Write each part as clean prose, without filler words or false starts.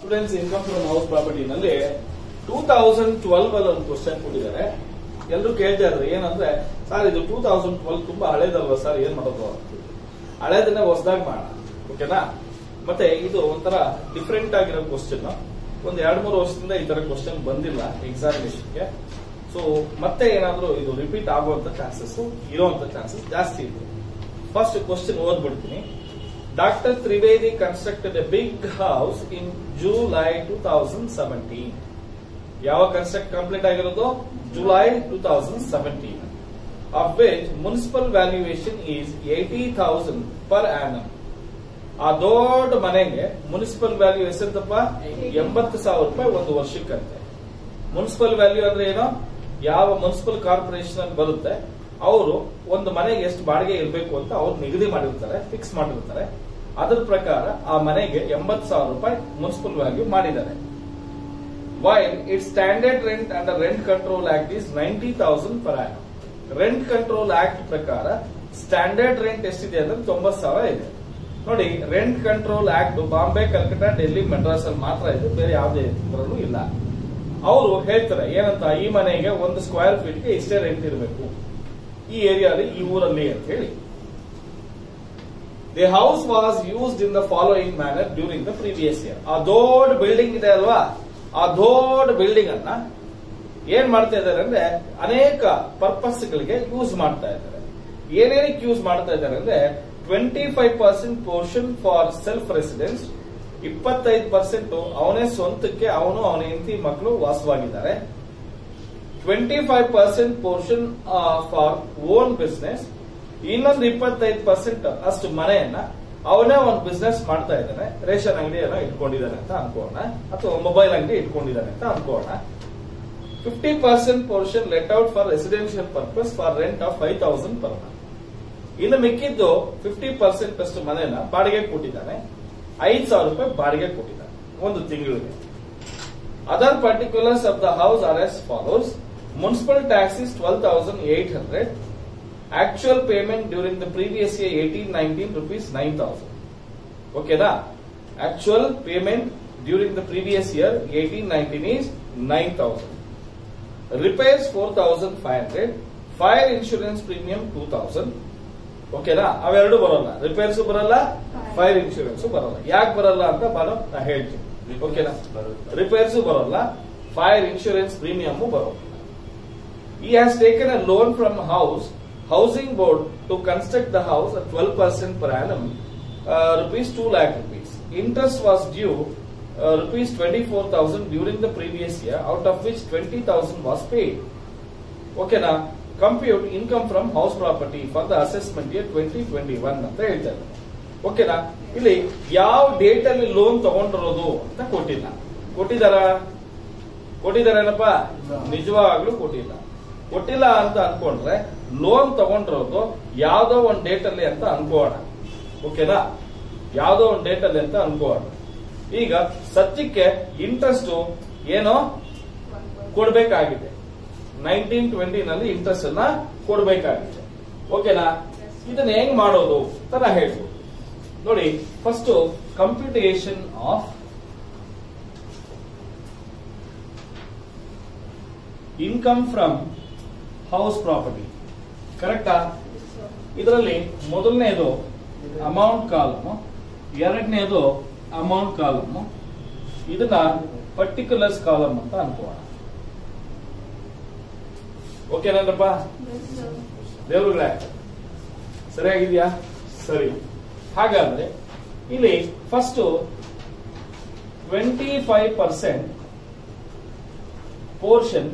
Students income from house property ನಲ್ಲಿ 2012 ಅಲ್ಲಿ ಒಂದು ಕ್ವಶನ್ ಕೊಟ್ಟಿದ್ದಾರೆ. ಎಲ್ಲರೂ ಕೇಳ್ತಾ ಇದ್ದಾರೆ ಏನಂದ್ರೆ ಸರ್ ಇದು 2012 ತುಂಬಾ ಹಳೇದಲ್ವಾ ಸರ್, ಏನ್ ಮಾಡೋದು? ಹಳೇದನ್ನ ಹೊಸದಾಗಿ ಮಾಡೋಣ, ಓಕೆನಾ? ಮತ್ತೆ ಇದು ಒಂಥರ ಡಿಫ್ರೆಂಟ್ ಆಗಿರೋ ಕ್ವಶನ್. ಒಂದು 2-3 ವರ್ಷದಿಂದ ಈ ತರ ಕ್ವಶನ್ ಬಂದಿಲ್ಲ ಎಕ್ಸಾಮಿನೇಷನ್ಗೆ. ಸೊ ಮತ್ತೆ ಏನಾದ್ರೂ ಇದು ರಿಪೀಟ್ ಆಗುವಂತ ಚಾನ್ಸಸ್ ಇರುವಂತ ಚಾನ್ಸಸ್ ಜಾಸ್ತಿ ಇದೆ. ಫಸ್ಟ್ ಕ್ವಶನ್ ಓದ್ಬಿಡ್ತೀನಿ. Dr. Trivedi constructed a big house in July 2017. ಯಾವ ಕನ್ಸ್ಟ್ರಕ್ಟ್ ಕಂಪ್ಲೀಟ್ ಆಗಿರೋದು? July 2017. Of which municipal valuation is 80,000 per annum. ಆ ದೊಡ್ಡ ಮನೆಗೆ ಮುನ್ಸಿಪಲ್ ವ್ಯಾಲ್ಯೂ ಎಷ್ಟಿರ್ತಪ್ಪ? 80,000 ರೂಪಾಯಿ ಒಂದು ವರ್ಷಕ್ಕಂತೆ. ಮುನ್ಸಿಪಲ್ ವ್ಯಾಲ್ಯೂ ಅಂದ್ರೆ ಏನು? ಯಾವ ಮುನ್ಸಿಪಲ್ ಕಾರ್ಪೊರೇಷನ್ ಅಲ್ಲಿ ಬರುತ್ತೆ ಅವರು ಒಂದು ಮನೆಗೆ ಎಷ್ಟು ಬಾಡಿಗೆ ಇರಬೇಕು ಅಂತ ಅವ್ರು ನಿಗದಿ ಮಾಡಿರ್ತಾರೆ, ಫಿಕ್ಸ್ ಮಾಡಿರ್ತಾರೆ. ಅದರ ಪ್ರಕಾರ ಆ ಮನೆಗೆ 80,000 ರೂಪಾಯಿ ಮುನ್ಸಿಪಲ್ ವ್ಯಾಲ್ಯೂ ಮಾಡಿದ್ದಾರೆ. While it standard rent under rent control act is 90,000 per annum. Rent control act ಪ್ರಕಾರ ಸ್ಟ್ಯಾಂಡರ್ಡ್ ರೆಂಟ್ ಎಷ್ಟಿದೆ ಅಂದ್ರೆ 90,000 ಇದೆ. ನೋಡಿ, rent control act Bombay, Calcutta, Delhi, Madras ಅಲ್ಲಿ ಮಾತ್ರ ಇದೆ, ಬೇರೆ ಯಾವುದೇ ಇದರಲ್ಲೂ ಇಲ್ಲ. ಅವರು ಹೇಳ್ತಾರೆ ಏನಂತ, ಈ ಮನೆಗೆ 1 ಸ್ಕ್ವೇರ್ ಫೀಟ್ಗೆ ಇಷ್ಟೇ ರೆಂಟ್ ಇರಬೇಕು ಈ ಏರಿಯಾದಲ್ಲಿ, ಈ ಊರಲ್ಲಿ ಅಂತ ಹೇಳಿ. The house was used in the following manner during the previous year. ಆ ದೊಡ್ಡ ಬಿಲ್ಡಿಂಗ್ ಇದೆ ಅಲ್ವಾ, ಆ ದೊಡ್ಡ ಬಿಲ್ಡಿಂಗ್ ಅನ್ನ ಏನ್ ಮಾಡ್ತಾ ಇದ್ದಾರೆ ಅಂದ್ರೆ ಅನೇಕ ಪರ್ಪಸ್ ಗಳಿಗೆ ಯೂಸ್ ಮಾಡ್ತಾ ಇದ್ದಾರೆ. ಏನೇನಕ್ಕೆ ಯೂಸ್ ಮಾಡ್ತಾ ಇದ್ದಾರೆ ಅಂದ್ರೆ 25% ಪೋರ್ಷನ್ ಫಾರ್ ಸೆಲ್ಫ್ ರೆಸಿಡೆನ್ಸ್, 25% ಅವನೇ ಸ್ವಂತಕ್ಕೆ ಅವನು ಅವನ ಹೆಂಡತಿ ಮಕ್ಕಳು ವಾಸವಾಗಿದ್ದಾರೆ. 25% ಪೋರ್ಷನ್ ಫಾರ್ ಓನ್ ಬಿಸ್ನೆಸ್, ಇನ್ನೊಂದು 25% ಅಷ್ಟು ಮನೆಯನ್ನ ಅವನೇ ಒಂದು ಬಿಸ್ನೆಸ್ ಮಾಡ್ತಾ ಇದ್ದಾನೆ. ರೇಷನ್ ಅಂಗಡಿಯನ್ನ ಇಟ್ಕೊಂಡಿದ್ದಾನೆ ಅಂತ ಅನ್ಕೋಣ, ಅಥವಾ ಮೊಬೈಲ್ ಅಂಗಡಿ ಇಟ್ಕೊಂಡಿದ್ದಾನೆ ಅಂತ ಅನ್ಕೋಣ. 50% portion let out for residential purpose for rent of 5,000 per month. ಇನ್ನು ಮಿಕ್ಕಿದ್ದು 50% ಅಷ್ಟು ಮನೆಯನ್ನ ಬಾಡಿಗೆ ಕೊಟ್ಟಿದ್ದಾನೆ, 5,000 ರೂಪಾಯಿ ಬಾಡಿಗೆ ಕೊಟ್ಟಿದ್ದಾನೆ ಒಂದು ತಿಂಗಳಿಗೆ. Other particulars of the house are as follows. Municipal tax is 12,800. Actual payment during the previous year 18-19 rupees 9,000. ಓಕೆನಾ? Actual payment during the previous year 18-19 is 9,000. Repairs 4,500. Fire insurance premium 2,000. ಓಕೆನಾ? ಅವೆರಡು ಬರೋಲ್ಲ, ರಿಪೇರ್ಸ್ ಬರಲ್ಲ, ಫೈರ್ ಇನ್ಶೂರೆನ್ಸ್ ಬರಲ್ಲ. ಯಾಕೆ ಬರಲ್ಲ ಅಂತ ನಾ ಹೇಳ್ತೀನಿ, ಓಕೆನಾ? ರಿಪೇರ್ಸ್ ಬರಲ್ಲ, ಫೈರ್ ಇನ್ಶೂರೆನ್ಸ್ ಪ್ರೀಮಿಯಂ ಬರೋಲ್ಲ. He has taken a loan from housing board to construct the house at 12% per annum, rupees 2 lakh rupees. Interest was due rupees 24,000 during the previous year, out of which 20,000 was paid. Okay na? Compute income from house property for the assessment year 2021 ಅಂತ ಹೇಳ್ತಾರೆ. ಓಕೆನಾ? ಇಲ್ಲಿ ಯಾವ date ಅಲ್ಲಿ loan ತಗೊಂಡಿರೋದು ಅಂತ ಕೊಟ್ಟಿದಾರೇನಪ್ಪ? ನಿಜವಾಗ್ಲೂ ಕೊಟ್ಟಿಲ್ಲ ಅಂತ ಅನ್ಕೊಂಡ್ರೆ ಲೋನ್ ತಗೊಂಡಿರೋದು ಯಾವ್ದೋ ಒಂದು ಡೇಟ್ ಅಲ್ಲಿ ಅಂತ ಅನ್ಕೋಣ, ಓಕೆನಾ? ಯಾವ್ದೋ ಒಂದು ಡೇಟ್ ಅಲ್ಲಿ ಅಂತ ಅನ್ಕೋಣ. ಈಗ ಸದ್ಯಕ್ಕೆ ಇಂಟ್ರೆಸ್ಟ್ ಏನೋ ಕೊಡ್ಬೇಕಾಗಿದೆ, 1920 ನಲ್ಲಿ ಇಂಟ್ರೆಸ್ಟ್ ಅನ್ನ ಕೊಡ್ಬೇಕಾಗಿದೆ, ಓಕೆನಾ? ಇದನ್ನ ಹೆಂಗ್ ಮಾಡೋದು ಅಂತ ನಾ ಹೇಳ್ಬೋದು. ನೋಡಿ, first computation of income from house property, ಕರೆಕ್ಟಾ? ಇದರಲ್ಲಿ ಮೊದಲನೇದು ಅಮೌಂಟ್ ಕಾಲಮ್, ಎರಡನೇದು ಅಮೌಂಟ್ ಕಾಲಮ್, ಇದನ್ನ ಪರ್ಟಿಕ್ಯುಲರ್ಸ್ ಕಾಲಮ್ ಅಂತ ಅನ್ಕೋಣ. ಓಕೆನಪ್ಪ ದೇವ್ರುಗಳೇ? ಸರಿಯಾಗಿದ್ಯಾ? ಸರಿ. ಹಾಗಾದ್ರೆ ಇಲ್ಲಿ ಫಸ್ಟ್ 25% ಪೋರ್ಷನ್,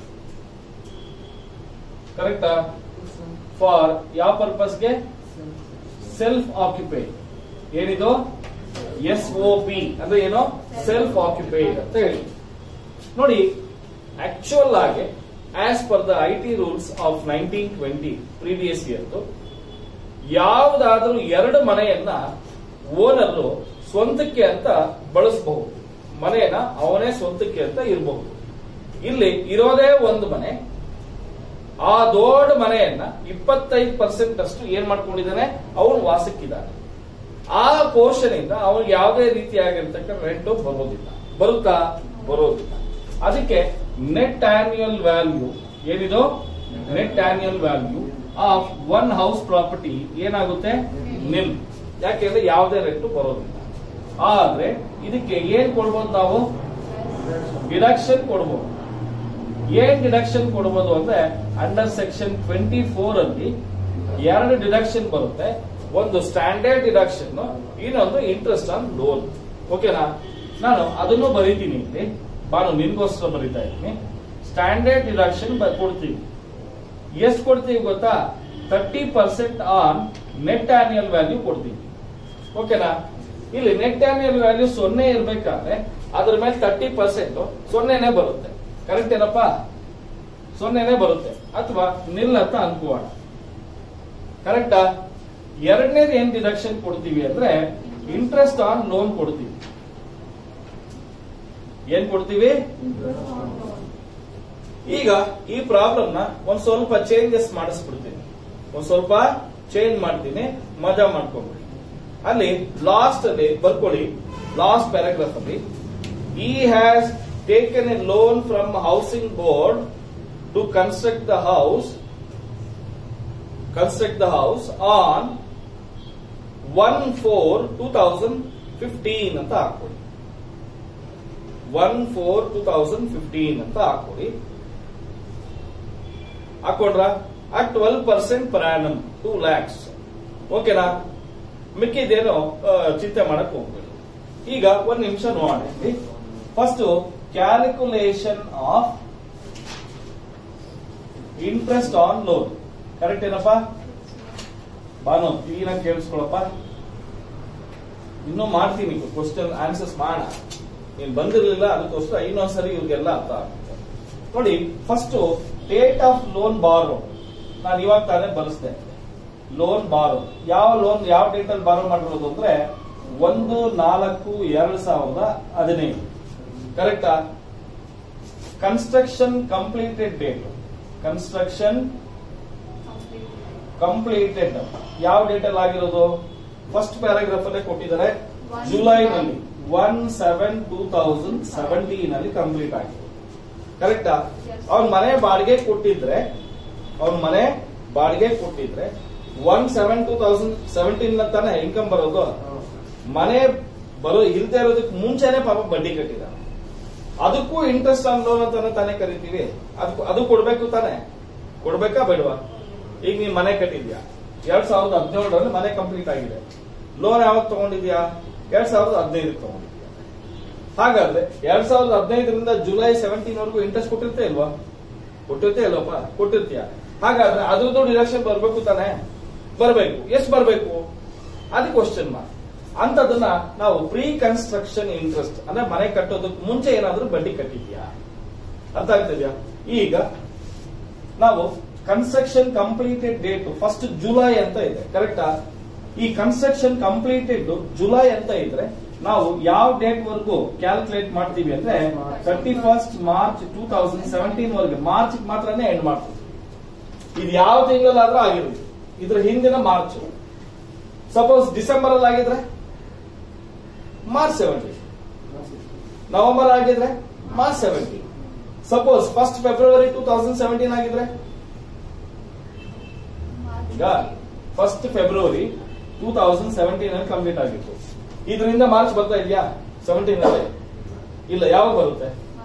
ಕರೆಕ್ಟಾ? ಫಾರ್ ಯಾವ ಪರ್ಪಸ್ಗೆ? Self occupied. ಏನಿದು? SOP ಅಂದ್ರೆ ಏನು? ಸೆಲ್ಫ್ ಆಕ್ಯುಪೈಡ್ ಅಂತ ಹೇಳಿ. ನೋಡಿ, ಆಕ್ಚುಯಲ್ ಆಗಿ as per the IT rules of 1920 previous year, ಯಾವುದಾದ್ರೂ 2 ಮನೆಯನ್ನ ಓನರ್ ಸ್ವಂತಕ್ಕೆ ಅಂತ ಬಳಸಬಹುದು, ಮನೆಯನ್ನ ಅವನೇ ಸ್ವಂತಕ್ಕೆ ಅಂತ ಇರಬಹುದು. ಇಲ್ಲಿ ಇರೋದೇ ಒಂದು ಮನೆ, ಆ ದೊಡ್ಡ ಮನೆಯನ್ನ 25% ಅಷ್ಟು ಏನ್ ಮಾಡ್ಕೊಂಡಿದ್ದಾನೆ, ಅವನು ವಾಸಕ್ಕಿದ್ದಾನೆ. ಆ ಪೋರ್ಷನ್ ಇಂದ ಅವನಿಗೆ ಯಾವುದೇ ರೀತಿಯಾಗಿರ್ತಕ್ಕಂಥ ರೆಂಟ್ ಬರೋದಿಲ್ಲ. ಬರುತ್ತಾ? ಬರೋದಿಲ್ಲ. ಅದಕ್ಕೆ ನೆಟ್ ಆನ್ಯುಯಲ್ ವ್ಯಾಲ್ಯೂ ಏನಿದು? Net annual value of one house property ಏನಾಗುತ್ತೆ? ನಿಲ್. ಯಾಕೆಂದ್ರೆ ಯಾವುದೇ ರೆಂಟ್ ಬರೋದಿಲ್ಲ. ಆದ್ರೆ ಇದಕ್ಕೆ ಏನ್ ಕೊಡ್ಬೋದು ನಾವು? ಡಿಡಕ್ಷನ್ ಕೊಡ್ಬೋದು. ಏನ್ ಡಿಡಕ್ಷನ್ ಕೊಡ್ಬೋದು ಅಂದ್ರೆ ಅಂಡರ್ ಸೆಕ್ಷನ್ 24 ಅಲ್ಲಿ 2 ಡಿಡಕ್ಷನ್ ಬರುತ್ತೆ. ಒಂದು ಸ್ಟ್ಯಾಂಡರ್ಡ್ ಡಿಡಕ್ಷನ್, ಇನ್ನೊಂದು ಇಂಟ್ರೆಸ್ಟ್ ಆನ್ ಲೋನ್. ಓಕೆನಾ? ನಾನು ಅದನ್ನು ಬರೀತೀನಿ ಇಲ್ಲಿ. ನಾನು ನಿನ್ಗೋಸ್ಕರ ಬರೀತಾ ಇದ್ದೀನಿ. ಸ್ಟ್ಯಾಂಡರ್ಡ್ ಡಿಡಕ್ಷನ್ ಕೊಡ್ತೀವಿ. ಎಷ್ಟು ಕೊಡ್ತೀವಿ ಗೊತ್ತಾ? 30% ಆನ್ ನೆಟ್ ಆನ್ಯುಯಲ್ ವ್ಯಾಲ್ಯೂ ಕೊಡ್ತೀವಿ. ಓಕೆನಾ? ಇಲ್ಲಿ ನೆಟ್ ಆನ್ಯುಯಲ್ ವ್ಯಾಲ್ಯೂ 0 ಇರ್ಬೇಕಾದ್ರೆ ಅದ್ರ ಮೇಲೆ 30% 0ನೇ ಬರುತ್ತೆ. ಕರೆಕ್ಟ್ ಏನಪ್ಪ? 0ನೇ ಬರುತ್ತೆ. ಅಥವಾ ನಿಲ್ ಅಂತ ಅನ್ಕೋಣ. ಕರೆಕ್ಟಾ? ಎರಡನೇದು ಏನ್ ಡಿಡಕ್ಷನ್ ಕೊಡ್ತೀವಿ ಅಂದ್ರೆ ಇಂಟ್ರೆಸ್ಟ್ ಆನ್ ಲೋನ್ ಕೊಡ್ತೀವಿ. ಏನ್ ಕೊಡ್ತೀವಿ? ಈಗ ಈ ಪ್ರಾಬ್ಲಮ್ ನ ಒಂದ್ ಸ್ವಲ್ಪ ಚೇಂಜಸ್ ಮಾಡಿಸ್ಬಿಡ್ತೀನಿ. ಒಂದ್ ಸ್ವಲ್ಪ ಚೇಂಜ್ ಮಾಡ್ತೀನಿ, ಮಜಾ ಮಾಡ್ಕೊಂಡ್ಬಿಡಿ. ಅಲ್ಲಿ ಲಾಸ್ಟ್ ಅಲ್ಲಿ ಬರ್ಕೊಳ್ಳಿ, ಲಾಸ್ಟ್ ಪ್ಯಾರಾಗ್ರಾಫ್ ಅಲ್ಲಿ he has taken a loan from housing board to construct the house on 1/4/2015 ಅಂತ ಹಾಕೊಳ್ಳಿ. 1/4/2015 ಅಂತ ಹಾಕೊಳ್ಳಿ. ಹಾಕೊಂಡ್ರ? at 12% per annum 2 lakhs. ಓಕೆನಾ? ಮಿಕ್ಕಿದೇನೋ ಚಿಂತೆ ಮಾಡಕ್ ಹೋಗ್ಬೇಡಿ. ಈಗ ಒಂದ್ ನಿಮಿಷ ನೋಡೋಣ. First calculation of interest on loan. Correct ಏನಪ್ಪಾ? ಬಾನು ಕ್ಲೀನಾಗಿ ಕೇಳಿಸ್ಕೊಳಪ್ಪ. ಇನ್ನೂ ಮಾಡ್ತೀನಿ ಕ್ವಶನ್ ಆನ್ಸರ್ಸ್ ಮಾಡೋಣ. ನೀನ್ ಬಂದಿರಲಿಲ್ಲ, ಅದಕ್ಕೋಸ್ಕರ ಇನ್ನೊಂದ್ಸರಿ ಇವ್ರಿಗೆಲ್ಲ ಅರ್ಥ ಆಗುತ್ತೆ. ನೋಡಿ, ಫಸ್ಟ್ ಡೇಟ್ ಆಫ್ ಲೋನ್ ಬಾರೋ ನಾನು ಇವಾಗ ತಾನೇ ಬರೆಸ್ದೆ. ಲೋನ್ ಬಾರೋ ಯಾವ ಲೋನ್ ಯಾವ ಡೇಟ್ ಅಲ್ಲಿ ಬಾರೋ ಮಾಡಿರೋದು ಅಂದ್ರೆ 1/4/2015. ಕರೆಕ್ಟಾ? Construction completed date. Construction completed ಯಾವ ಡೇಟ್ ಅಲ್ಲಿ ಆಗಿರೋದು? ಫಸ್ಟ್ ಪ್ಯಾರಾಗ್ರಾಫ್ ಅಲ್ಲೇ ಕೊಟ್ಟಿದ್ದಾರೆ. ಜುಲೈನಲ್ಲಿ 1/7/2017 ಅಲ್ಲಿ ಕಂಪ್ಲೀಟ್ ಆಗಿದೆ. ಕರೆಕ್ಟಾ? ಅವ್ನ ಮನೆ ಬಾಡಿಗೆ ಕೊಟ್ಟಿದ್ರೆ 1/7/2017 ತಾನೇ ಇನ್ಕಮ್ ಬರೋದು. ಮನೆ ಇಲ್ದೇ ಇರೋದಕ್ಕೆ ಮುಂಚೆನೆ ಪಾಪ ಬಡ್ಡಿ ಕಟ್ಟಿದ. ಅದಕ್ಕೂ ಇಂಟ್ರೆಸ್ಟ್ ಆನ್ ಲೋನ್ ಅಂತ ತಾನೇ ಕರಿತೀವಿ. ಅದು ಕೊಡ್ಬೇಕು ತಾನೆ? ಕೊಡ್ಬೇಕಾ ಬೇಡವಾ? ಈಗ ನೀನ್ ಮನೆ ಕಟ್ಟಿದ್ಯಾ 2017ರಲ್ಲಿ ಮನೆ ಕಂಪ್ಲೀಟ್ ಆಗಿದೆ. ಲೋನ್ ಯಾವಾಗ ತಗೊಂಡಿದ್ಯಾ? 2015 ತಗೊಂಡಿದ್ಯಾ. ಹಾಗಾದ್ರೆ 2015ರಿಂದ ಜುಲೈ 17 ವರೆಗೂ ಇಂಟ್ರೆಸ್ಟ್ ಕೊಟ್ಟಿರ್ತೇ ಇಲ್ವಾ? ಕೊಟ್ಟಿರ್ತೇ ಇಲ್ವಪ್ಪ? ಕೊಟ್ಟಿರ್ತೀಯ. ಹಾಗಾದ್ರೆ ಅದ್ರದ್ದು ಡಿಡಕ್ಷನ್ ಬರ್ಬೇಕು ತಾನೆ? ಬರ್ಬೇಕು. ಎಷ್ಟು ಬರ್ಬೇಕು? ಅದು ಕ್ವಶನ್ ಮಾರ್ಕ್. ಅಂತದನ್ನ ನಾವು ಪ್ರೀ ಕನ್ಸ್ಟ್ರಕ್ಷನ್ ಇಂಟ್ರೆಸ್ಟ್ ಅಂದ್ರೆ ಮನೆ ಕಟ್ಟೋದಕ್ಕೆ ಮುಂಚೆ ಏನಾದ್ರೂ ಬಡ್ಡಿ ಕಟ್ಟಿದ್ಯಾ? ಅರ್ಥ ಆಗ್ತಿದ್ಯಾ? ಈಗ ನಾವು construction completed date first July ಅಂತ ಇದೆ. ಕರೆಕ್ಟಾ? ಈ ಕನ್ಸ್ಟ್ರಕ್ಷನ್ ಕಂಪ್ಲೀಟೆಡ್ ಜುಲೈ ಅಂತ ಇದ್ರೆ ನಾವು ಯಾವ ಡೇಟ್ ವರೆಗೂ ಕ್ಯಾಲ್ಕುಲೇಟ್ ಮಾಡ್ತೀವಿ ಅಂದ್ರೆ 31 ಮಾರ್ಚ್ 2017 ವರೆಗೆ. ಮಾರ್ಚ್ ಮಾತ್ರನೇ ಎಂಡ್ ಮಾಡ್ತೀವಿ. ಇದು ಯಾವ ತಿಂಗಳಾದ್ರೂ ಆಗಿರುತ್ತೆ. ಇದ್ರ ಹಿಂದಿನ ಮಾರ್ಚ್. ಸಪೋಸ್ ಡಿಸೆಂಬರ್ ಅಲ್ಲಿ ಆಗಿದ್ರೆ ಮಾರ್ಚ್ 17, ನವೆಂಬರ್ ಆಗಿದ್ರೆ ಮಾರ್ಚ್ 17. ಸಪೋಸ್ 1 ಫೆಬ್ರವರಿ 2017 ಆಗಿದ್ರೆ ಈಗ 1 ಫೆಬ್ರವರಿ 2017 ಅಲ್ಲಿ ಕಂಪ್ಲೀಟ್ ಆಗಿತ್ತು. ಇದರಿಂದ ಮಾರ್ಚ್ ಬರ್ತಾ ಇದೆಯಾ? 17 ಅಲ್ಲಿ ಇಲ್ಲ. ಯಾವಾಗ ಬರುತ್ತೆ?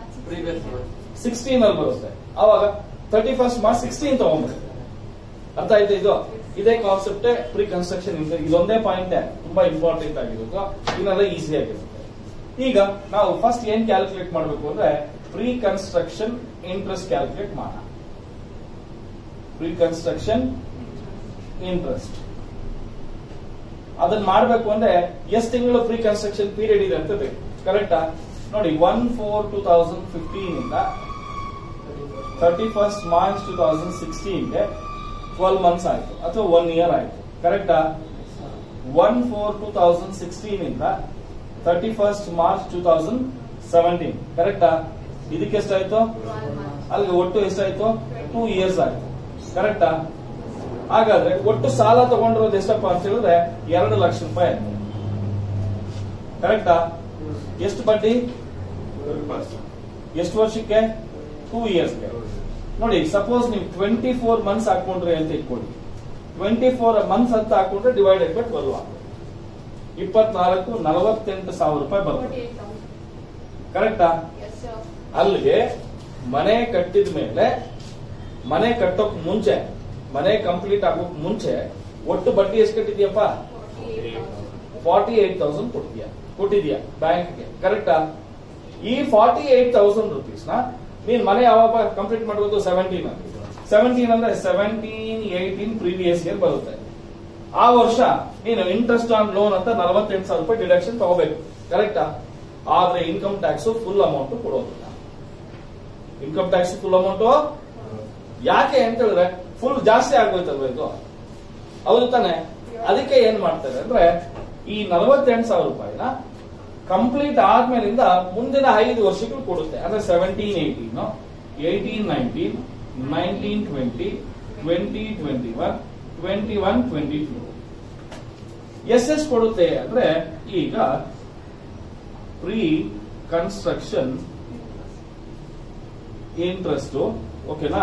16 ಅಲ್ಲಿ ಬರುತ್ತೆ. ಅವಾಗ 31 ಮಾರ್ಚ್ 16 ತಗೊಂಡ್ಬರುತ್ತೆ. ಅರ್ಥ ಆಯ್ತು? ಇದೇ ಕಾನ್ಸೆಪ್ಟ್ ಪ್ರೀ ಕನ್ಸ್ಟ್ರಕ್ಷನ್. ಇದೊಂದೇ ಪಾಯಿಂಟ್ ತುಂಬಾ ಇಂಪಾರ್ಟೆಂಟ್ ಆಗಿರುತ್ತೆ. ಇನ್ನೆಲ್ಲ ಈಸಿ ಆಗಿರುತ್ತೆ. ಈಗ ನಾವು ಫಸ್ಟ್ ಏನ್ ಕ್ಯಾಲ್ಕುಲೇಟ್ ಮಾಡಬೇಕು ಅಂದ್ರೆ ಪ್ರೀ ಕನ್ಸ್ಟ್ರಕ್ಷನ್ ಇಂಟ್ರೆಸ್ಟ್ ಕ್ಯಾಲ್ಕುಲೇಟ್ ಮಾಡೋಣ. ಪ್ರೀ ಕನ್ಸ್ಟ್ರಕ್ಷನ್ ಇಂಟ್ರೆಸ್ಟ್ ಅದನ್ನ ಮಾಡಬೇಕು ಅಂದ್ರೆ ಎಷ್ಟು ತಿಂಗಳು ಪ್ರೀ ಕನ್ಸ್ಟ್ರಕ್ಷನ್ ಪೀರಿಯಡ್ ಇದೆ ಅಂತ ಬೇಕು. ಕರೆಕ್ಟಾ? ನೋಡಿ, 1/4/2015 ಇಂದ 31 ಮಾರ್ಚ್ 2016ಗೆ 12 ಮಂತ್ಸ್ ಆಯ್ತು ಅಥವಾ 1 ಇಯರ್ ಆಯ್ತು. ಕರೆಕ್ಟಾ? 1/4/2016 ಇಂದ 31 ಮಾರ್ಚ್ 2017. ಕರೆಕ್ಟಾ? ಇದಕ್ಕೆ ಎಷ್ಟಾಯ್ತು? ಅಲ್ಲಿಗೆ ಒಟ್ಟು ಎಷ್ಟಾಯ್ತು? 2 ಇಯರ್ಸ್ ಆಯ್ತು. ಕರೆಕ್ಟಾ? ಹಾಗಾದ್ರೆ ಒಟ್ಟು ಸಾಲ ತಗೊಂಡಿರೋದು ಎಷ್ಟಪ್ಪ ಅಂತ ಹೇಳಿದ್ರೆ 2 ಲಕ್ಷ ರೂಪಾಯಿ ಆಯ್ತು. ಕರೆಕ್ಟಾ? ಎಷ್ಟು ಬಡ್ಡಿ? ಎಷ್ಟು ವರ್ಷಕ್ಕೆ? 2 ಇಯರ್ಸ್ಗೆ. ನೋಡಿ, ಸಪೋಸ್ ನೀವು 24 ಮಂತ್ಸ್ ಹಾಕೊಂಡ್ರಿ ಅಂತ ಇಟ್ಕೊಳ್ಳಿ. 24 ಮಂತ್ಸ್ ಅಂತ ಹಾಕೊಂಡ್ರೆ ಡಿವೈಡೆಡ್ ಬೈ 12 ಆಗುತ್ತೆ. 24 48,000 ರೂಪಾಯಿ ಬರುತ್ತೆ. ಕರೆಕ್ಟಾ? ಅಲ್ಲಿಗೆ ಮನೆ ಕಟ್ಟಿದ ಮೇಲೆ, ಮನೆ ಕಟ್ಟೋಕ್ ಮುಂಚೆ, ಮನೆ ಕಂಪ್ಲೀಟ್ ಆಗೋಕ್ ಮುಂಚೆ ಒಟ್ಟು ಬಡ್ಡಿ ಎಷ್ಟು ಕಟ್ಟಿದ್ಯಪ್ಪ? 48,000 ಕೊಟ್ಟಿದ್ಯಾ ಬ್ಯಾಂಕ್ಗೆ. ಕರೆಕ್ಟಾ? ಈ 48,000 ರುಪೀಸ್ ನ ನೀನ್ ಮನೆ ಯಾವಾಗ ಕಂಪ್ಲೀಟ್ ಮಾಡೋದು? 17 ಅಂದ್ರೆ 17, 18 ಪ್ರೀವಿಯಸ್ ಇಯರ್ ಬರುತ್ತೆ. ಆ ವರ್ಷ ನೀನು ಇಂಟ್ರೆಸ್ಟ್ ಆನ್ ಲೋನ್ ಅಂತ 48,000 ರೂಪಾಯಿ ಡಿಡಕ್ಷನ್ ತಗೋಬೇಕು. ಕರೆಕ್ಟಾ? ಆದ್ರೆ ಇನ್ಕಮ್ ಟ್ಯಾಕ್ಸ್ ಫುಲ್ ಅಮೌಂಟ್ ಕೊಡೋದಿಲ್ಲ. ಇನ್ಕಮ್ ಟ್ಯಾಕ್ಸ್ ಫುಲ್ ಅಮೌಂಟ್ ಯಾಕೆ ಅಂತ ಹೇಳಿದ್ರೆ ಫುಲ್ ಜಾಸ್ತಿ ಆಗೋಯ್ತಲ್ವ ಇದು, ಹೌದು ತಾನೆ? ಅದಕ್ಕೆ ಏನ್ ಮಾಡ್ತಾರೆ ಅಂದ್ರೆ ಈ 48,000 ರೂಪಾಯಿನ ಕಂಪ್ಲೀಟ್ ಆದ್ಮೇಲಿಂದ ಮುಂದಿನ 5 ವರ್ಷಗಳು ಕೊಡುತ್ತೆ. ಅಂದ್ರೆ 17, 18, 18, 19, 19, 20, 20, 21, 21, 22 ಎಸ್ ಕೊಡುತ್ತೆ ಅಂದ್ರೆ ಈಗ ಪ್ರೀ ಕನ್ಸ್ಟ್ರಕ್ಷನ್ ಇಂಟ್ರೆಸ್ಟ್, ಓಕೆನಾ?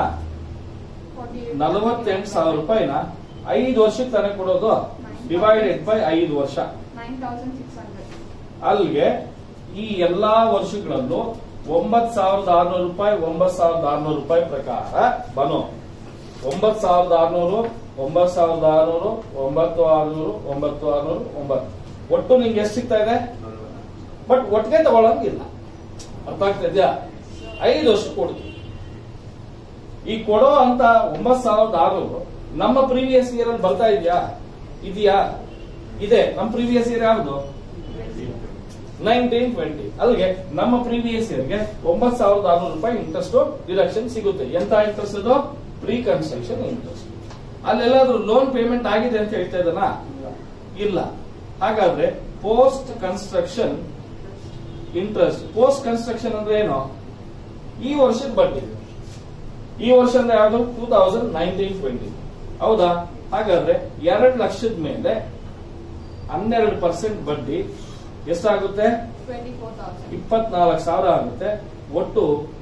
48,000 ರೂಪಾಯಿನ 5 ವರ್ಷಕ್ಕೆ ತಾನೇ ಕೊಡೋದು, ಡಿವೈಡೆಡ್ ಬೈ 5 ವರ್ಷ. 9,600. ಅಲ್ಲಿಗೆ ಈ ಎಲ್ಲಾ ವರ್ಷಗಳಲ್ಲೂ 9,600 ರೂಪಾಯಿ 9,600 ರೂಪಾಯಿ ಪ್ರಕಾರ ಬನೋ 9,600 9,600 9,600 9,600 9 ಒಟ್ಟು ನಿಂಗೆ ಎಷ್ಟು ಸಿಗ್ತಾ ಇದೆ? ಬಟ್ ಒಟ್ಟಿಗೆ ತಗೊಳಂಗಿಲ್ಲ. ಅರ್ಥ ಆಗ್ತಾ ಇದೆಯಾ? 5 ವರ್ಷ ಕೊಡ್ತೀವಿ. ಈ ಕೊಡೋ ಅಂತ 9,600 ನಮ್ಮ ಪ್ರೀವಿಯಸ್ ಇಯರ್ ಅಲ್ಲಿ ಬರ್ತಾ ಇದೆಯಾ? ಇದೆಯಾ? ಇದೆ. ನಮ್ಮ ಪ್ರೀವಿಯಸ್ ಇಯರ್ ಯಾವುದು? 19, 20. ಅಲ್ಲಿಗೆ ನಮ್ಮ ಪ್ರೀವಿಯಸ್ ಇಯರ್ಗೆ 9,600 ರೂಪಾಯಿ ಇಂಟ್ರೆಸ್ಟ್ ಡಿಡಕ್ಷನ್ ಸಿಗುತ್ತೆ. ಎಂತ ಇಂಟ್ರೆಸ್ಟ್ ಅದು? Pre construction interest. ಅಲ್ಲೆಲ್ಲಾದ್ರೂ ಲೋನ್ ಪೇಮೆಂಟ್ ಆಗಿದೆ ಅಂತ ಹೇಳ್ತಾ ಇದ್ದಾನ? ಇಲ್ಲ. ಹಾಗಾದ್ರೆ post construction interest. Post construction ಅಂದ್ರೆ ಏನು? ಈ ವರ್ಷದ ಬಡ್ಡಿ. ಈ ವರ್ಷ ಅಂದ್ರೆ ಯಾವುದು? 2019, 20. ಹೌದಾ? ಹಾಗಾದ್ರೆ 2 ಲಕ್ಷದ ಮೇಲೆ 12% ಬಡ್ಡಿ ಎಷ್ಟಾಗುತ್ತೆ? 24,000 ಆಗುತ್ತೆ. ಒಟ್ಟು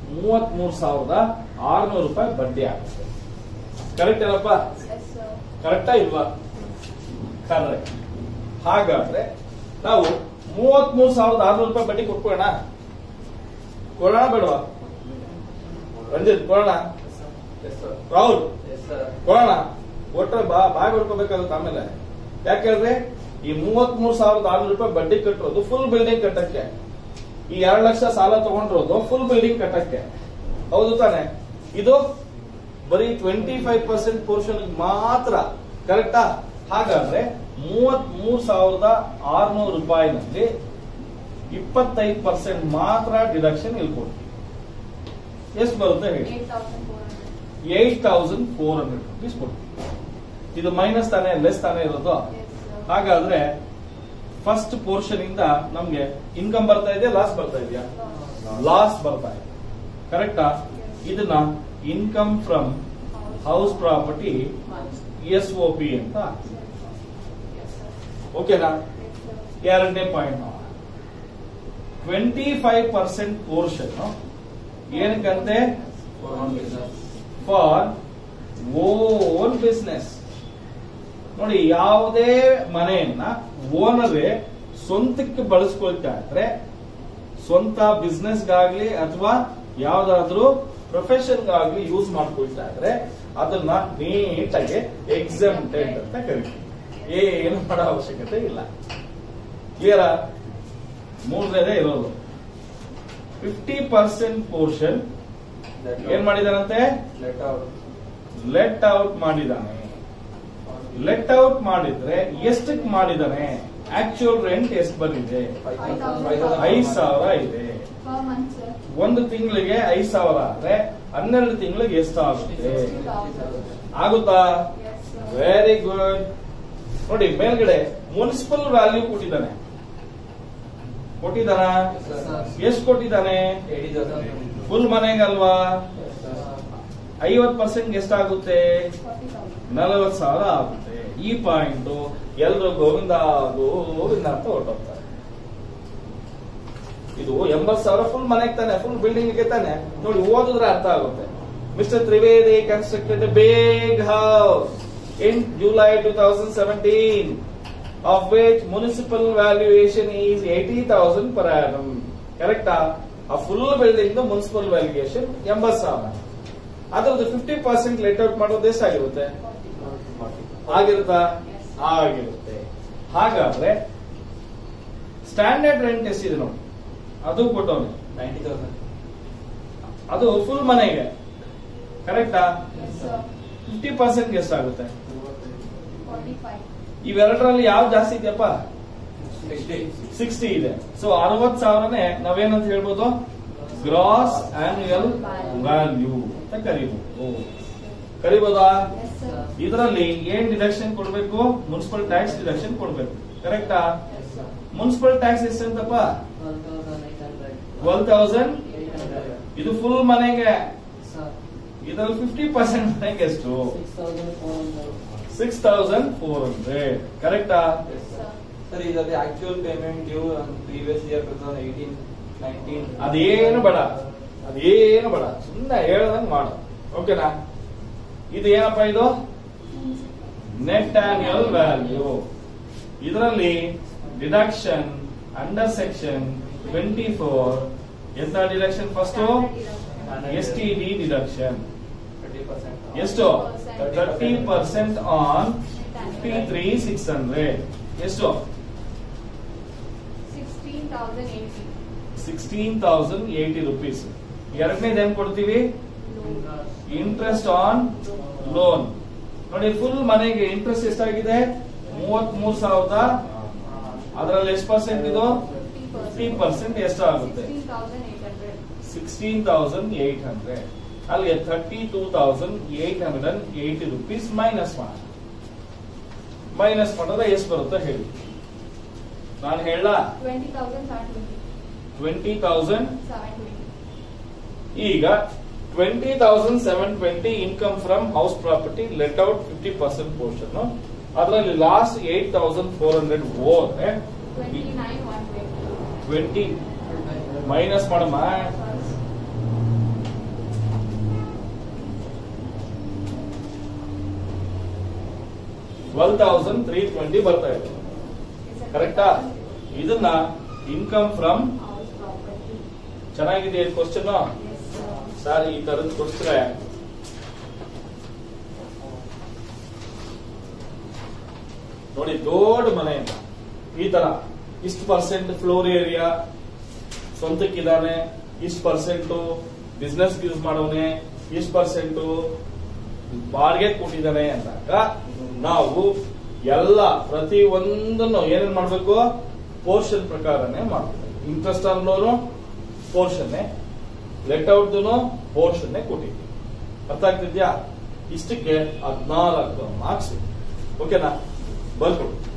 33,600 ರೂಪಾಯಿ ಬಡ್ಡಿ ಆಗುತ್ತೆ. ಕರೆಕ್ಟ್ ಏನಪ್ಪ? ಕರೆಕ್ಟಾ ಇಲ್ವಾ? ಕರೆಕ್ಟ್. ಹಾಗಾದ್ರೆ ನಾವು 33,600 ರೂಪಾಯಿ ಬಡ್ಡಿ ಕೊಟ್ಕೊಳ್ಳೋಣ? ಕೊಡೋಣ ಬೇಡವಾ? ರಂಜಿತ್ ಕೊಡೋಣ? ರಾಹುಲ್ ಕೊಡೋಣ? ಒಟ್ಟರೆ ಬಾಯ್ ಬಿಡ್ಕೋಬೇಕಾಗುತ್ತೆ ಆಮೇಲೆ. ಯಾಕೆಂದ್ರೆ ಈ 33,600 ರೂಪಾಯಿ ಬಡ್ಡಿ ಕಟ್ಟಿರೋದು ಫುಲ್ ಬಿಲ್ಡಿಂಗ್ ಕಟ್ಟಕ್ಕೆ, ಈ 2 ಲಕ್ಷ ಸಾಲ ತಗೊಂಡಿರೋದು ಫುಲ್ ಬಿಲ್ಡಿಂಗ್ ಕಟ್ಟಕ್ಕೆ, ಹೌದು ತಾನೆ? ಇದು ಬರೀ 25% ಪೋರ್ಷನ್ ಮಾತ್ರ. ಕರೆಕ್ಟಾ? ಹಾಗಾದ್ರೆ 33,600 ರೂಪಾಯಿನಲ್ಲಿ 25% ಮಾತ್ರ ಡಿಡಕ್ಷನ್ ಇಳ್ಕೊಡಿ. ಎಷ್ಟು ಬರುತ್ತೆ ಹೇಳಿ? 8,400 ರುಪೀಸ್ ಕೊಡ್ತೀವಿ. ಇದು ಮೈನಸ್ ತಾನೇ, ಲೆಸ್ ತಾನೇ ಇರೋದು? ಹಾಗಾದ್ರೆ ಫಸ್ಟ್ ಪೋರ್ಷನ್ ಇಂದ ನಮ್ಗೆ ಇನ್ಕಮ್ ಬರ್ತಾ ಇದೆಯಾ, ಲಾಸ್ ಬರ್ತಾ ಇದೆಯಾ? ಲಾಸ್ ಬರ್ತಾ ಇದೆ. ಕರೆಕ್ಟಾ? ಇದನ್ನ income from house property SOP ಅಂತ. ಓಕೆನಾ? ಎರಡನೇ ಪಾಯಿಂಟ್, 25% ಪೋರ್ಷನ್ ಏನಕ್ಕಂತೆ? For own business. ನೋಡಿ, ಯಾವುದೇ ಮನೆಯನ್ನ ಓನರೇ ಸ್ವಂತಕ್ಕೆ ಬಳಸ್ಕೊಳ್ತಾ ಇದ್ರೆ, ಸ್ವಂತ ಬಿಸ್ನೆಸ್ಗಾಗ್ಲಿ ಅಥವಾ ಯಾವ್ದಾದ್ರು ಪ್ರೊಫೆಷನ್ಗಾಗ್ಲಿ ಯೂಸ್ ಮಾಡ್ಕೊಳ್ತಾ ಇದ್ರೆ ಅದನ್ನ ನೀಟಾಗಿ ಎಕ್ಸೆಂಪ್ಟೆಡ್ ಅಂತ ಕರಿತೀವಿ. ಏನು ಮಾಡೋ ಅವಶ್ಯಕತೆ ಇಲ್ಲ. ಕ್ಲಿಯರಾ? ಮೂರನೇದೇ ಇರೋದು 50% ಪೋರ್ಷನ್ ಏನ್ ಮಾಡಿದಾನಂತೆ? ಲೆಟ್ ಔಟ್ ಮಾಡಿದಾನೆ. ಲೆಟ್ ಔಟ್ ಮಾಡಿದ್ರೆ ಎಷ್ಟಕ್ಕೆ ಮಾಡಿದಾನೆ? ಆಕ್ಚುಯಲ್ ರೆಂಟ್ ಎಷ್ಟು ಬಂದಿದೆ? 5,000 ಇದೆ. ಒಂದು ತಿಂಗಳಿಗೆ 5,000 ಆದ್ರೆ 12 ತಿಂಗಳಿಗೆ ಎಷ್ಟಾಗುತ್ತೆ? ಆಗುತ್ತಾ? Very good. ನೋಡಿ, ಮೇಲ್ಗಡೆ ಮುನ್ಸಿಪಲ್ ವ್ಯಾಲ್ಯೂ ಕೊಟ್ಟಿದ್ದಾನೆ. ಕೊಟ್ಟಿದ್ದಾನ? ಎಷ್ಟು ಕೊಟ್ಟಿದ್ದಾನೆ? ಫುಲ್ ಮನೆಗಲ್ವಾ? 50% ಎಷ್ಟಾಗುತ್ತೆ? 40,000 ಆಗುತ್ತೆ. ಈ ಪಾಯಿಂಟ್ ಎಲ್ಲರೂ ಗೋವಿಂದ ಗೋವಿಂದ ಅಂತ ಹೊರಟೋಗ್ತಾರೆ. ಇದು 80,000 ಫುಲ್ ಮನೆಗೆ ತಾನೆ, ಫುಲ್ ಬಿಲ್ಡಿಂಗ್ ಗೆ ತಾನೆ. ನೋಡಿ ಓದಿದ್ರೆ ಅರ್ಥ ಆಗುತ್ತೆ. Mister Trivedi constructed a big house in July 2017, of which municipal valuation is 80,000 per annum. Correct? A full building the municipal valuation 80,000. ಅದ್ರದ್ದು 50% ಲೆಟ್ ಔಟ್ ಮಾಡೋದು ಎಷ್ಟಾಗಿರುತ್ತೆ? ಆಗಿರುತ್ತಾ? ಆಗಿರುತ್ತೆ. ಹಾಗಾದ್ರೆ ಸ್ಟ್ಯಾಂಡರ್ಡ್ ರೆಂಟ್ ಎಷ್ಟಿದೆ ನೋಡಿ, ಅದು ಕೊಟ್ಟವನು 90,000. ಅದು ಫುಲ್ ಮನೆಗೆ. ಕರೆಕ್ಟಾ? Yes, sir. 50% ಎಷ್ಟಾಗುತ್ತೆ? 45. ಇವೆರಡರಲ್ಲಿ ಯಾವ್ದು ಜಾಸ್ತಿ ಇದೆಯಪ್ಪ? 60. ಇದೆ. ಸೊ 60,000ನೇ ನಾವೇನಂತ ಹೇಳ್ಬೋದು? ಗ್ರಾಸ್ ಆನ್ಯುಯಲ್ ವ್ಯಾಲ್ಯೂ ಅಂತ ಕರಿಬಹುದಾ? Yes, sir. ಇದರಲ್ಲಿ ಏನ್ ಡಿಡಕ್ಷನ್ ಕೊಡ್ಬೇಕು? ಮುನ್ಸಿಪಲ್ ಟ್ಯಾಕ್ಸ್ ಡಿಡಕ್ಷನ್ ಕೊಡ್ಬೇಕು. ಕರೆಕ್ಟಾ? Yes, sir. ಮುನ್ಸಿಪಲ್ ಟ್ಯಾಕ್ಸ್ ಎಷ್ಟಂತಪ್ಪ? 12,800. 12,000. 800. ಇದು ಫುಲ್ ಮನೆಗೆ. Sir. ಇದರಲ್ಲಿ 50% ಮನೆಗೆ ಎಷ್ಟು? 6,400. 6,400. ಕರೆಕ್ಟಾ? Yes, sir. Sir, ಇದರಲ್ಲಿ actual payment due previous year 2018, 19. ಅದೇನು ಬೇಡ, ಸುಮ್ಮನೆ ಹೇಳ್ದಂಗ್ ಮಾಡು. ಓಕೆನಾ? ಇದು ಏನಪ್ಪ? ಇದು ನೆಟ್ ಆನ್ಯುಯಲ್ ವ್ಯಾಲ್ಯೂ. ಇದರಲ್ಲಿ ಡಿಡಕ್ಷನ್ ಅಂಡರ್ ಸೆಕ್ಷನ್ 24 ಎಂತ ಡಿಡಕ್ಷನ್? First STD deduction 30%. ಎಷ್ಟು? 30% ಆನ್ 53,600. ಎಷ್ಟು? 16,080. 16,080 rupees. ಎರಡನೇದು ಏನ್ ಕೊಡ್ತೀವಿ? Loan. Interest on loan. ನೋಡಿ ಫುಲ್ ಮನೆಗೆ ಇಂಟ್ರೆಸ್ಟ್ ಎಷ್ಟಾಗಿದೆ? 33,000. ಅದರಲ್ಲಿ ಎಷ್ಟು ಪರ್ಸೆಂಟ್ ಇದು? 50% ಎಷ್ಟಾಗುತ್ತೆ? 16,800. 16,800. ಅಲ್ಲಿಗೆ 32,880 rupees ಮೈನಸ್ ಮಾಡಿದ್ರೆ ಎಷ್ಟು ಬರುತ್ತೆ ಹೇಳಿ? ನಾನು ಹೇಳ 20,720. 20,720. ಈಗ 20,720 income from house property let out 50% portion. ಅದರಲ್ಲಿ ಲಾಸ್ಟ್ 8,400 ಹೋದ್ರೆ 29,120. 20 ಮೈನಸ್ ಮಾಡಮ್ಮ. 12,320 ಬರ್ತಾ ಇದೆ. ಕರೆಕ್ಟಾ? ಇದನ್ನ ಇನ್ಕಮ್ ಫ್ರಮ್ House property. ಚೆನ್ನಾಗಿದೆ ಕ್ವಶನ್. Yes, sir. ಸರ್ ಈ ತರದ್ ಕೊಡ್ತಾರೆ ನೋಡಿ, ದೊಡ್ಡ ಮನೆ ಅಂತ ಈ ತರ ಇಷ್ಟು ಪರ್ಸೆಂಟ್ ಫ್ಲೋರ್ ಏರಿಯಾ ಸ್ವಂತಕ್ಕಿದಾನೆ, ಇಷ್ಟು ಪರ್ಸೆಂಟ್ ಬಿಸ್ನೆಸ್ ಯೂಸ್ ಮಾಡೋನೆ, ಇಷ್ಟು ಪರ್ಸೆಂಟ್ ಬಾಡಿಗೆ ಕೊಟ್ಟಿದ್ದಾನೆ ಅಂದಾಗ ನಾವು ಎಲ್ಲ ಪ್ರತಿ ಒಂದನ್ನು ಏನೇನ್ ಮಾಡ್ಬೇಕು? ಪೋರ್ಷನ್ ಪ್ರಕಾರನೇ ಮಾಡ್ಬೇಕು. Interest on loan portion, let out portion ಕೊಟ್ಟಿದ್ವಿ. ಅರ್ಥ ಆಗ್ತಿದ್ಯಾ? ಇಷ್ಟಕ್ಕೆ 14 ಮಾರ್ಕ್ಸ್. ಓಕೆನಾ? ಬರ್ಕೊಡು.